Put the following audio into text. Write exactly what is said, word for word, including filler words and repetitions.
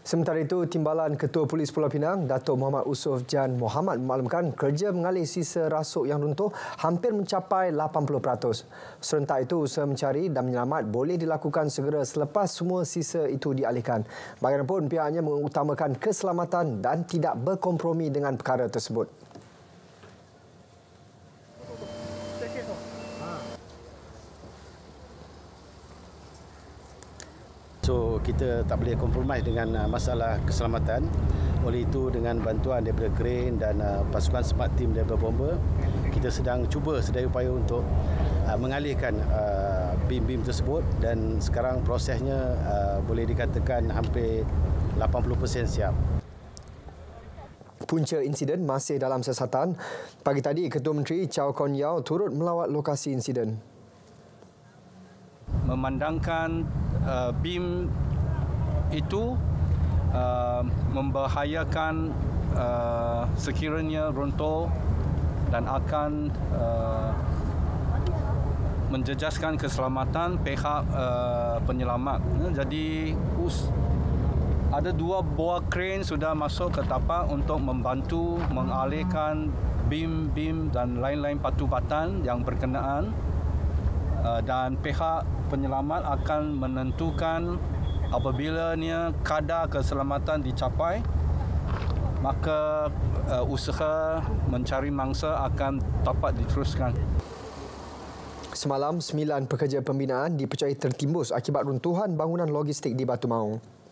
Sementara itu, Timbalan Ketua Polis Pulau Pinang, Datuk Muhammad Usof Jan Mohamad memaklumkan kerja mengalih sisa rasuk yang runtuh hampir mencapai lapan puluh peratus. Serentak itu, usaha mencari dan menyelamat boleh dilakukan segera selepas semua sisa itu dialihkan. Bagaimanapun, pihaknya mengutamakan keselamatan dan tidak berkompromi dengan perkara tersebut. So, kita tak boleh kompromi dengan uh, masalah keselamatan. Oleh itu, dengan bantuan daripada krain dan uh, pasukan smart team daripada bomber, kita sedang cuba sedaya upaya untuk uh, mengalihkan uh, bim-bim tersebut, dan sekarang prosesnya uh, boleh dikatakan hampir lapan puluh peratus siap. Punca insiden masih dalam siasatan. Pagi tadi, Ketua Menteri Chow Kon Yeow turut melawat lokasi insiden. Memandangkan uh, bim itu uh, membahayakan uh, sekiranya runtuh dan akan uh, menjejaskan keselamatan pihak uh, penyelamat. Jadi us, ada dua buah kren sudah masuk ke tapak untuk membantu mengalihkan bim-bim dan lain-lain patubatan yang berkenaan. Uh, dan pihak penyelamat akan menentukan apabila kadar keselamatan dicapai, maka uh, usaha mencari mangsa akan dapat diteruskan. Semalam, sembilan pekerja pembinaan dipercayai tertimbus akibat runtuhan bangunan logistik di Batu Maung.